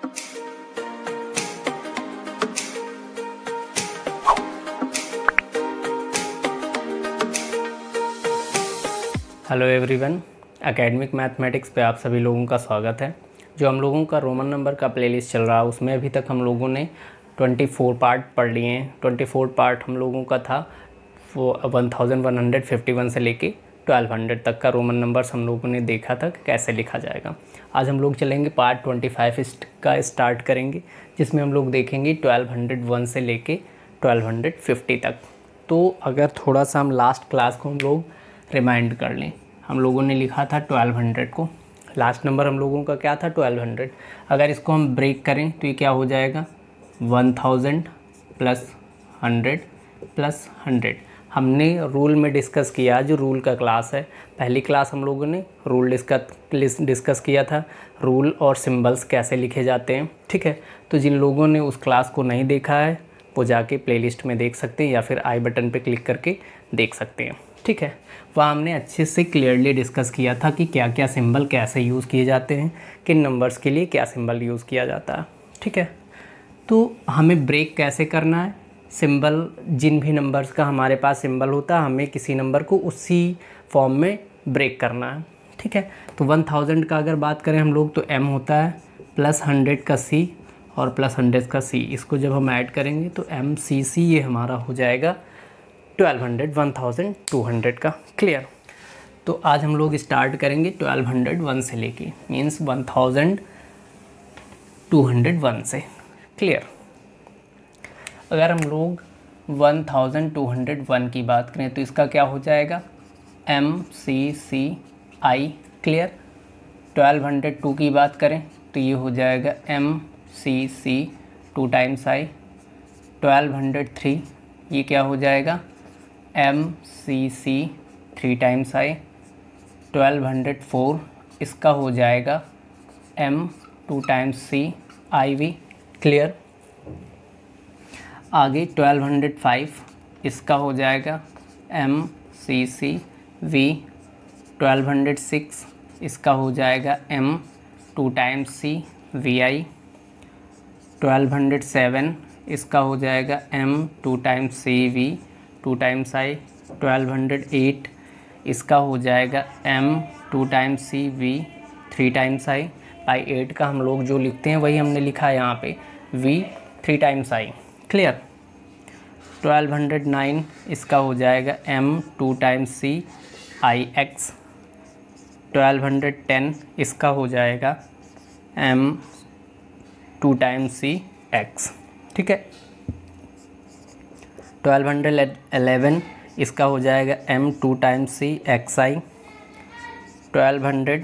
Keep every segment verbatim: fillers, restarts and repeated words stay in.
Hello everyone, academic mathematics पे आप सभी लोगों का स्वागत है। जो हम लोगों का रोमन नंबर का प्लेलिस्ट चल रहा है उसमें अभी तक हम लोगों ने चौबीस पार्ट पढ़ लिए हैं। चौबीस पार्ट हम लोगों का था वो ग्यारह सौ इक्यावन से लेके बारह सौ तक का रोमन नंबर्स हम लोगों ने देखा था कि कैसे लिखा जाएगा। आज हम लोग चलेंगे पार्ट पच्चीस का स्टार्ट करेंगे, जिसमें हम लोग देखेंगे बारह सौ एक से लेके बारह सौ पचास तक। तो अगर थोड़ा सा हम लास्ट क्लास को हम लोग रिमाइंड कर लें, हम लोगों ने लिखा था बारह सौ को, लास्ट नंबर हम लोगों का क्या था बारह सौ। अगर इसको हम ब्रेक करें तो ये क्या हो जाएगा हज़ार प्लस हंड्रेड प्लस हंड्रेड। हमने रूल में डिस्कस किया, जो रूल का क्लास है, पहली क्लास हम लोगों ने रूल डिस्कस डिस्कस किया था, रूल और सिंबल्स कैसे लिखे जाते हैं। ठीक है, तो जिन लोगों ने उस क्लास को नहीं देखा है वो जाके प्लेलिस्ट में देख सकते हैं या फिर आई बटन पे क्लिक करके देख सकते हैं। ठीक है, वहाँ हमने अच्छे से क्लियरली डिस्कस किया था कि क्या क्या सिंबल कैसे यूज़ किए जाते हैं, किन नंबर्स के लिए क्या सिंबल यूज़ किया जाता है। ठीक है, तो हमें ब्रेक कैसे करना है, सिंबल जिन भी नंबर्स का हमारे पास सिंबल होता है हमें किसी नंबर को उसी फॉर्म में ब्रेक करना है। ठीक है, तो वन थाउजेंड का अगर बात करें हम लोग तो एम होता है प्लस हंड्रेड का सी और प्लस हंड्रेड का सी, इसको जब हम ऐड करेंगे तो एम सी सी ये हमारा हो जाएगा twelve hundred, one thousand two hundred का। क्लियर। तो आज हम लोग स्टार्ट करेंगे ट्वेल्व हंड्रेड वन से लेके, means one thousand two hundred one से। क्लियर। अगर हम लोग one thousand two hundred one की बात करें तो इसका क्या हो जाएगा M C C I. Clear. Twelve hundred two की बात करें तो ये हो जाएगा M C C two times I. Twelve hundred three ये क्या हो जाएगा M C C three times I. Twelve hundred four इसका हो जाएगा M two times C I V. Clear. आगे ट्वेल्व हंड्रेड फाइव इसका हो जाएगा M C C V. Twelve hundred six इसका हो जाएगा M two times C V I. Twelve hundred seven इसका हो जाएगा M two times C V two times I. Twelve hundred eight इसका हो जाएगा M two times C V three times I. By eight का हम लोग जो लिखते हैं वही हमने लिखा है यहाँ पे V three times I. Clear. Twelve hundred nine इसका हो जाएगा M two times C I X. Twelve hundred ten इसका हो जाएगा M two times C X. ठीक है। ट्वेल्व हंड्रेड एलेवन इसका हो जाएगा M two times C X I. Twelve hundred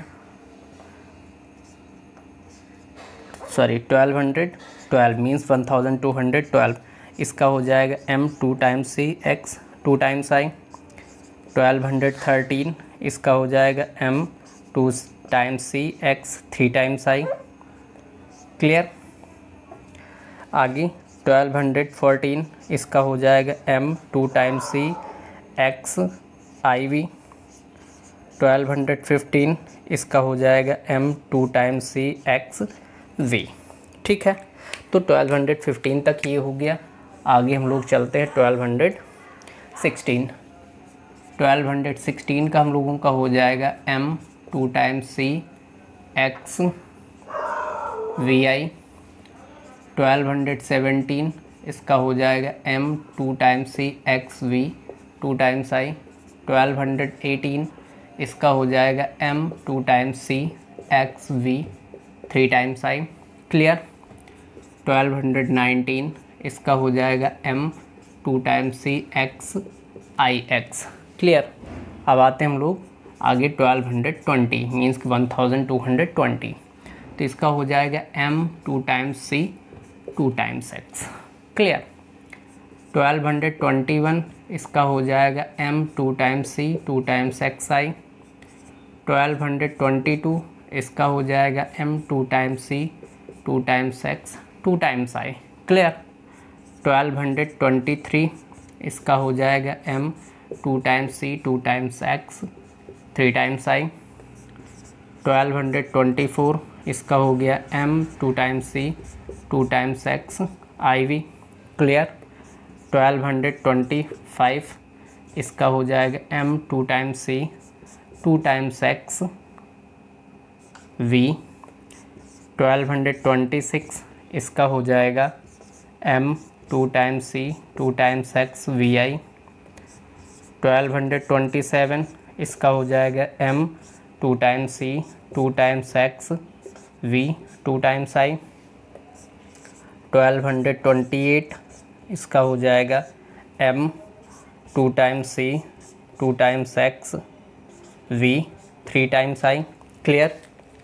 sorry twelve hundred twelve means one thousand two hundred twelve इसका हो जाएगा M two times C X two times I. Twelve hundred thirteen इसका हो जाएगा M two times C X three times I. Clear. आगे twelve hundred fourteen इसका हो जाएगा M two times C X I V. Twelve hundred fifteen इसका हो जाएगा M two times C X V. ठीक है, तो ट्वेल्व हंड्रेड फिफ्टीन तक ये हो गया। आगे हम लोग चलते हैं twelve hundred sixteen. Twelve hundred sixteen का हम लोगों का हो जाएगा M two times C X V I. Twelve hundred seventeen इसका हो जाएगा M two times C X V two times I. Twelve hundred eighteen इसका हो जाएगा M two times C X V three times I. Clear. Twelve hundred nineteen इसका हो जाएगा M two times C X I X. Clear. अब आते हैं हम लोग आगे twelve hundred twenty means one thousand two hundred twenty, तो इसका हो जाएगा M two times C two times X. Clear. Twelve hundred twenty one इसका हो जाएगा M two times C two times X I. Twelve hundred twenty two इसका हो जाएगा M two times C two times X two times I. Clear. Twelve hundred twenty three इसका हो जाएगा M two times C two times X three times I. Twelve hundred twenty four इसका हो गया M two times C two times X I V. Clear. Twelve hundred twenty five इसका हो जाएगा M two times C two times X V. Twelve hundred twenty six इसका हो जाएगा M two times C two times X V I. Twelve hundred twenty seven इसका हो जाएगा M two times C two times X V two times I. Twelve hundred twenty eight इसका हो जाएगा M two times C two times X V three times I. Clear.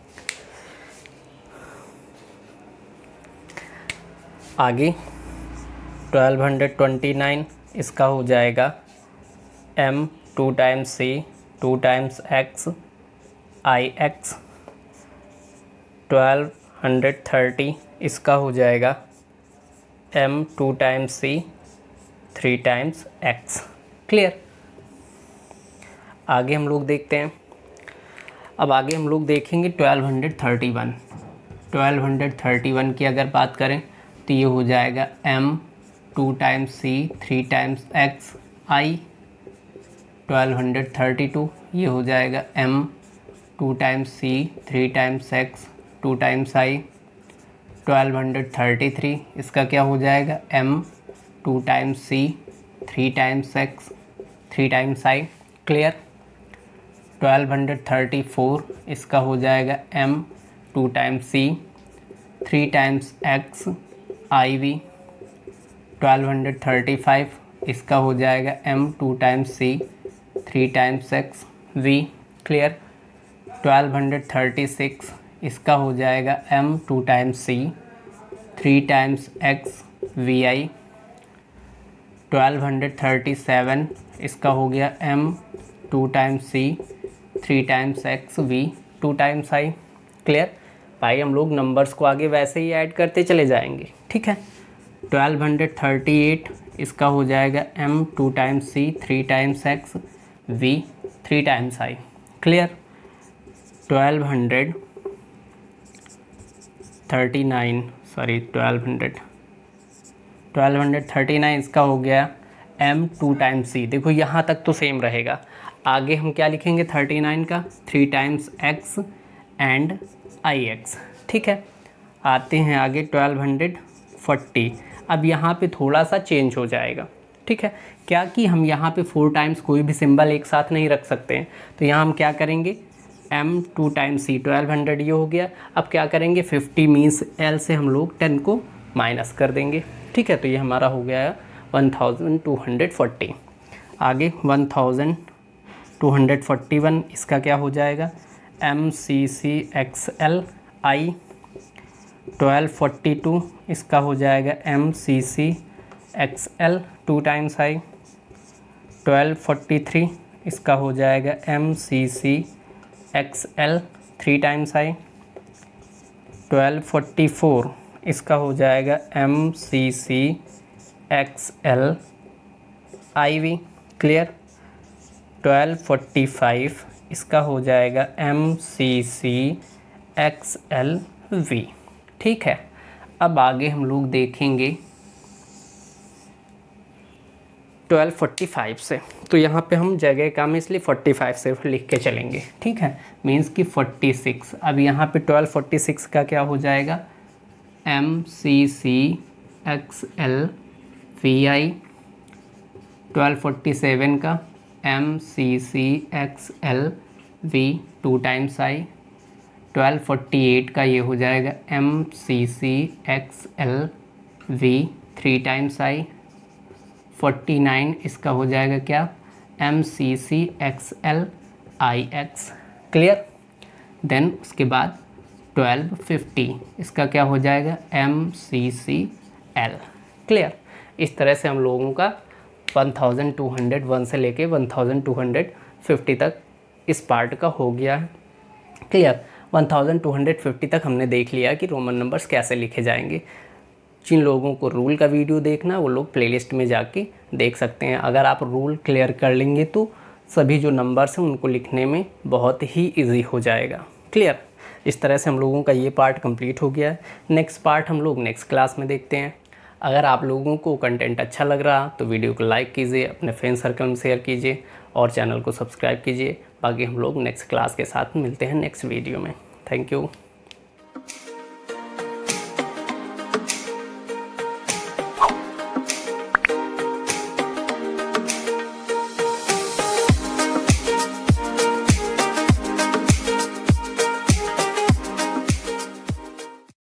आगे twelve hundred twenty nine इसका हो जाएगा M two times C two times X I X. Twelve hundred thirty इसका हो जाएगा M two times C three times X. Clear. आगे हम लोग देखते हैं। अब आगे हम लोग देखेंगे twelve hundred thirty one. Twelve hundred thirty one की अगर बात करें तो ये हो जाएगा M two times C three times X I. Twelve hundred thirty two ये हो जाएगा M two times C three times X two times I. Twelve hundred thirty three इसका क्या हो जाएगा M two times C three times X three times I. Clear. Twelve hundred thirty four इसका हो जाएगा M two times C three times X I V. Twelve hundred thirty five इसका हो जाएगा M two times C three times X V. Clear. Twelve hundred thirty six इसका हो जाएगा M two times C three times X V I. Twelve hundred thirty seven इसका हो गया M two times C three times X V two times I. Clear. भाई हम लोग numbers को आगे वैसे ही ऐड करते चले जाएंगे। ठीक है। ट्वेल्व हंड्रेड थर्टी एट इसका हो जाएगा M two times C three times X V three times I. Clear. Twelve hundred thirty nine sorry twelve hundred twelve hundred thirty nine इसका हो गया एम टू टाइम्स सी। देखो यहाँ तक तो सेम रहेगा। आगे हम क्या लिखेंगे थर्टी नाइन का three times X and I X. ठीक है। आते हैं आगे ट्वेल्व हंड्रेड फोर्टी। अब यहाँ पे थोड़ा सा चेंज हो जाएगा। ठीक है। क्या कि हम यहाँ पे फोर टाइम्स कोई भी सिंबल एक साथ नहीं रख सकते हैं, तो यहाँ हम क्या करेंगे M two times C twelve hundred ये हो गया। अब क्या करेंगे फिफ्टी मीन्स एल से हम लोग टेन को माइनस कर देंगे। ठीक है। तो ये हमारा हो गया one thousand two hundred forty. आगे one thousand two hundred forty one इसका क्या हो जाएगा M C C X L I. Twelve forty two इसका हो जाएगा M C C X L two times I. Twelve forty three इसका हो जाएगा M C C X L three times I. Twelve forty four इसका हो जाएगा M C C X L I V. Clear. Twelve forty five इसका हो जाएगा M C C X L V. ठीक है। अब आगे हम लोग देखेंगे ट्वेल्व फोर्टी फाइव से, तो यहाँ पे हम जगह कम इसलिए फोर्टी फाइव से लिख के चलेंगे। ठीक है। मीन्स कि फोर्टी सिक्स। अब यहाँ पे ट्वेल्व फोर्टी सिक्स का क्या हो जाएगा M C C X L V I. Twelve forty seven का M C C X L V two times I. Twelve forty eight का ये हो जाएगा M C C X L V three times I. Forty nine इसका हो जाएगा क्या M C C X L I X. Clear. Then उसके बाद ट्वेल्व फिफ्टी इसका क्या हो जाएगा M C C L. Clear. इस तरह से हम लोगों का one thousand two hundred one से लेके one thousand two hundred fifty तक इस पार्ट का हो गया है। Clear. One thousand two hundred fifty तक हमने देख लिया कि रोमन नंबर्स कैसे लिखे जाएंगे। जिन लोगों को रूल का वीडियो देखना वो लोग प्लेलिस्ट में जाके देख सकते हैं। अगर आप रूल क्लियर कर लेंगे तो सभी जो नंबर्स हैं उनको लिखने में बहुत ही इजी हो जाएगा। क्लियर। इस तरह से हम लोगों का ये पार्ट कंप्लीट हो गया है। नेक्स्ट पार्ट हम लोग नेक्स्ट क्लास में देखते हैं। अगर आप लोगों को कंटेंट अच्छा लग रहा तो वीडियो को लाइक कीजिए, अपने फ्रेंड सर्कल में शेयर कीजिए और चैनल को सब्सक्राइब कीजिए। बाकी हम लोग नेक्स्ट क्लास के साथ मिलते हैं नेक्स्ट वीडियो में। Thank you.